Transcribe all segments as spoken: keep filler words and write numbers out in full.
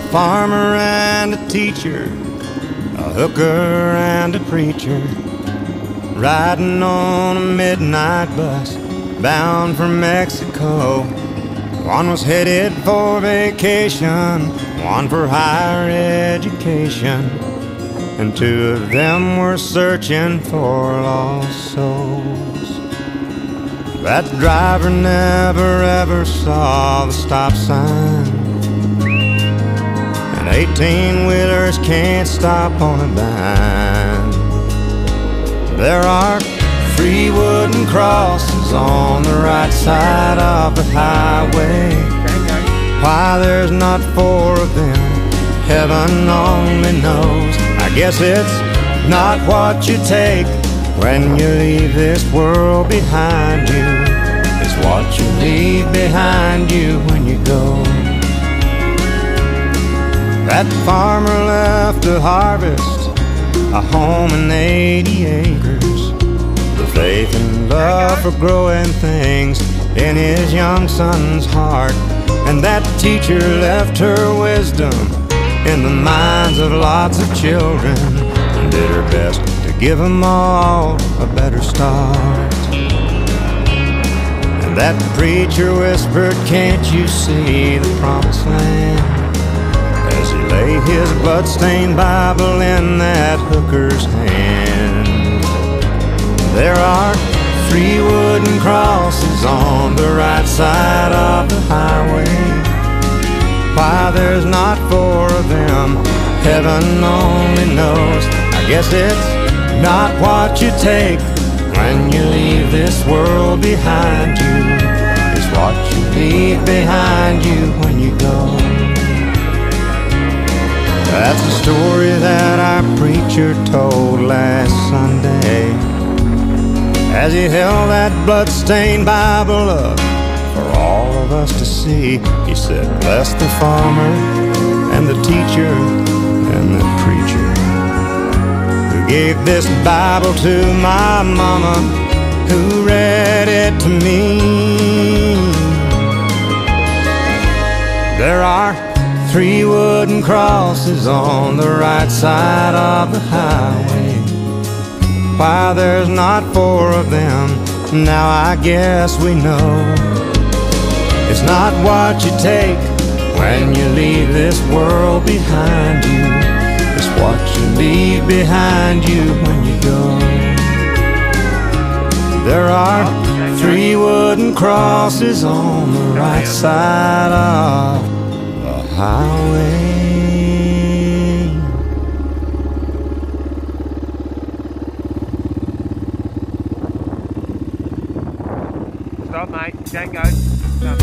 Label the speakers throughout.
Speaker 1: farmer and a teacher, a hooker and a preacher, riding on a midnight bus bound for Mexico. One was headed for vacation, one for higher education, and two of them were searching for lost souls. That driver never ever saw the stop sign, and eighteen-wheelers can't stop on a dime. There are three wooden crosses on the right side of the highway. Why there's not four of them, heaven only knows. I guess it's not what you take when you leave this world behind you. It's what you leave behind you when you go. That farmer left to harvest a home and eighty acres, the faith and love for growing things in his young son's heart. And that teacher left her wisdom in the minds of lots of children, and did her best to give them all a better start. And that preacher whispered, "Can't you see the promised land?" as he lay his blood-stained Bible in that hooker's hand. There are three wooden crosses on the right side of the highway. Why there's not four of them, heaven only knows. I guess it's not what you take when you leave this world behind you. It's what you leave behind you when you go. That's the story that our preacher told last Sunday as he held that blood-stained Bible up for all of us to see. He said, "Bless the farmer and the teacher and the preacher who gave this Bible to my mama, who read it to me." There are three wooden crosses on the right side of the highway. Why there's not four of them, now I guess we know. It's not what you take when you leave this world behind you. It's what you leave behind you when you go. There are three wooden crosses on the right side of the highway.
Speaker 2: Stop, mate. Don't go. Stop.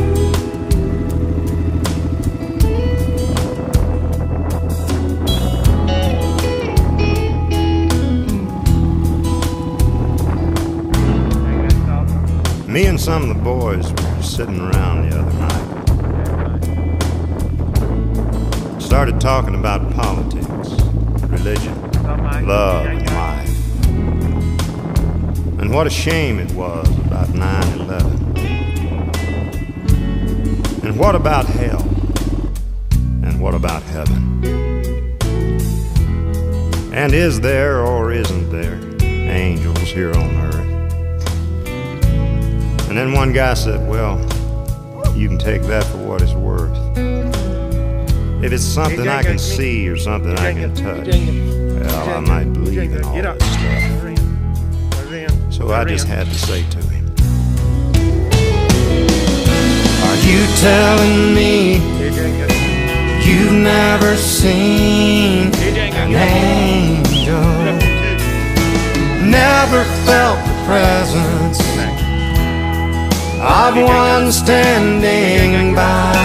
Speaker 1: Me and some of the boys were sitting around the other night. Started talking about politics, religion, love, and life. And what a shame it was about nine eleven. And what about hell? And what about heaven? And is there or isn't there angels here on earth? And then one guy said, "Well, you can take that for what it's worth. If it's something I can see or something I can touch, well, I might believe in all that stuff." So I just had to say to him, "Are you telling me you've never seen an angel, never felt the presence of one standing by?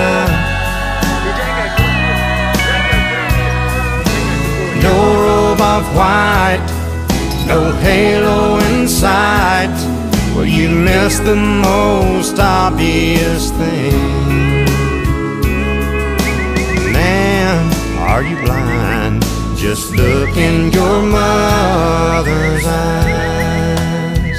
Speaker 1: No robe of white, no halo in sight. Well, you miss the most obvious thing. Man, are you blind? Just look in your mother's eyes."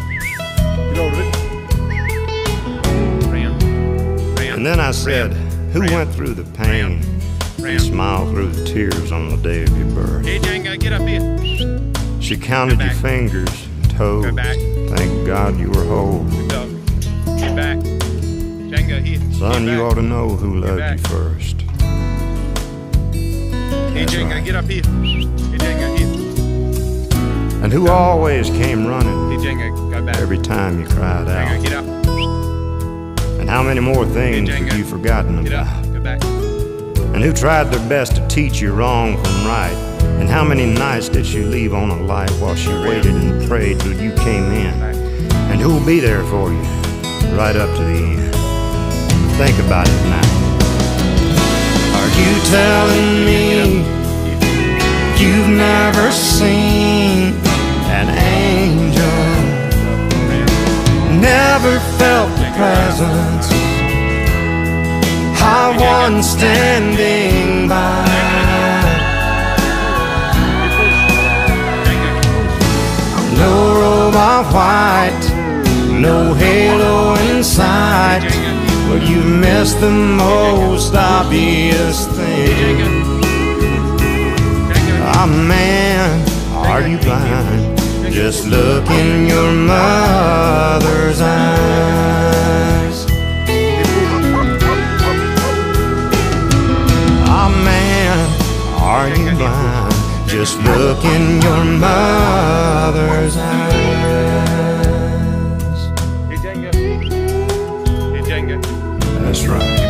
Speaker 1: And then I said, Who went through the pain and smiled through the tears on the day of your birth?
Speaker 2: Hey, Django, get up here.
Speaker 1: She counted your fingers and toes.
Speaker 2: Go back.
Speaker 1: Thank God you were whole.
Speaker 2: Good dog. Get back. Django, here.
Speaker 1: Son, you ought to know who loved
Speaker 2: back.
Speaker 1: you first.
Speaker 2: Hey,
Speaker 1: That's
Speaker 2: Django,
Speaker 1: right.
Speaker 2: get up here. Hey, Django, here.
Speaker 1: And who always came running
Speaker 2: Hey, Django, go back.
Speaker 1: every time you cried
Speaker 2: Django,
Speaker 1: out.
Speaker 2: get up.
Speaker 1: And how many more things
Speaker 2: Hey, Django.
Speaker 1: have you forgotten
Speaker 2: Get
Speaker 1: about?
Speaker 2: up. Go back.
Speaker 1: And who tried their best to teach you wrong from right? And how many nights did she leave on a light while she waited and prayed till you came in? And who'll be there for you right up to the end? Think about it now. Are you telling me you've never seen an angel, never felt the presence of one standing by? No robe of white, no halo in sight, but you missed the most obvious thing. Ah, man, are you blind? Just look in your mother's eyes. Ah, man, are you blind? Just look in your mother's eyes.
Speaker 2: Hey, Django. Hey, Django.
Speaker 1: That's right.